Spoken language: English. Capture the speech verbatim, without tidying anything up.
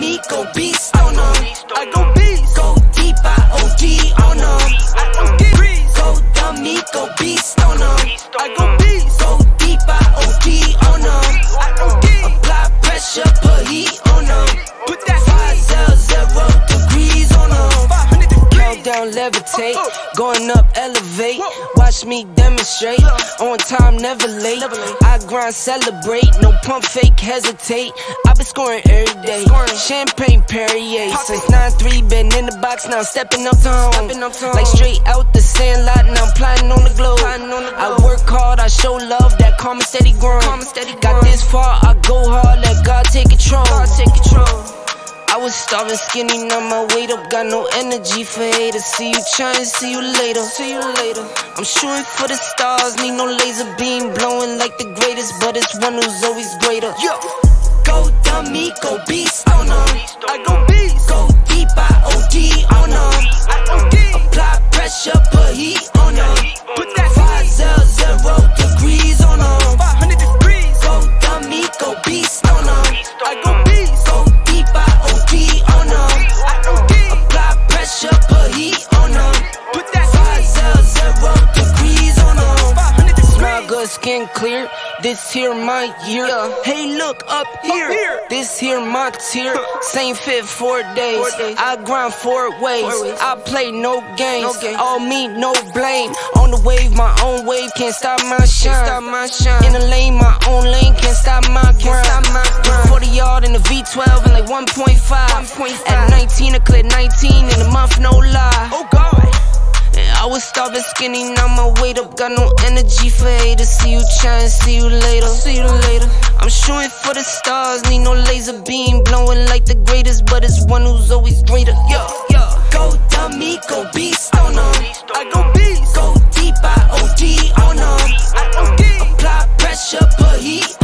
dummy, go beast on them. I go beast, go deep, I O D on them. I O D, go dummy, go beast on them. I go beast, go deep, I O D on them. I O D, apply pressure, put heat on them. Put that five zero zero degrees on them. Countdown, levitate, going up, elevate. Watch me demonstrate, on time, never late. I grind, celebrate, no pump, fake, hesitate. I been scoring every day, champagne Perrier. Since nine three, been in the box, now I'm stepping up to home. Like straight out the sand lot, now I'm plotting on the globe. I work hard, I show love, that karma steady growing. Got this far, I go hard, let God take control. I was starving, skinny, now my weight up. Got no energy for haters. See you trying, see you later. See you later. I'm shooting for the stars, need no laser beam, blowing like the greatest, but it's one who's always greater. Yo, go dummy, go beast on them. I go beast, go deep, I O D on them. I O D, apply pressure, put heat on them. Put that five zero zero degrees on them. five hundred degrees. Go dummy, go beast on them. I go beast, go deep, I O D on them. I O D, apply pressure, put heat on them. Put that five zero zero degrees on them. five hundred degrees. Smile good, skin clear. This here my year. Hey, look up here. This here my tier. Same fit four days. I grind four ways. I play no games. All me, no blame. On the wave, my own wave. Can't stop my shine. In the lane, my own lane. Can't stop my grind. forty yard in the V twelve and like one point five. At nineteen, I cleared nineteen in a month, no lie. Oh God. I was starving, skinny, now my weight up. Got no energy for haters. See you trying, see you later. See you later. I'm shooting for the stars, need no laser beam, blowing like the greatest, but it's one who's always greater. Yo, yo. Go dummy, go beast on them. I go beast, go deep, I O D on them. I O D, apply pressure, put heat